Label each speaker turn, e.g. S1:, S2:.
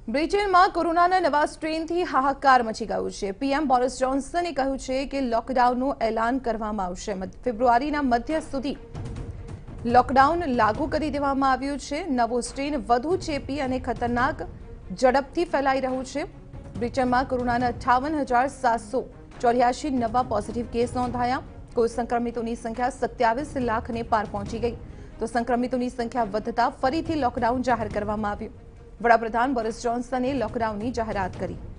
S1: બ્રિટનમાં કોરોનાના નવા સ્ટ્રેનથી હાહાકાર મચી ગયો છે। પીએમ બોરિસ જોન્સને કહ્યું છે કે લોકડાઉનનું એલાન કરવામાં આવશે। ફેબ્રુઆરીના મધ્ય સુધી લોકડાઉન લાગુ કરી દેવામાં આવ્યું છે। નવો સ્ટ્રેન વધુ ચેપી અને ખતરનાક ઝડપથી ફેલાઈ રહ્યું છે। બ્રિટનમાં કોરોનાના 58,784 નવા પોઝિટિવ કેસ નોંધાયા। કુલ સંક્રમિતોની સંખ્યા 27 લાખને પાર પહોંચી ગઈ તો સંક્રમિતોની સંખ્યા વધતા ફરીથી લોકડાઉન જાહેર કરવામાં આવ્યું। વડાપ્રધાન બોરિસ જોન્સને લોકડાઉનની જાહેરાત કરી।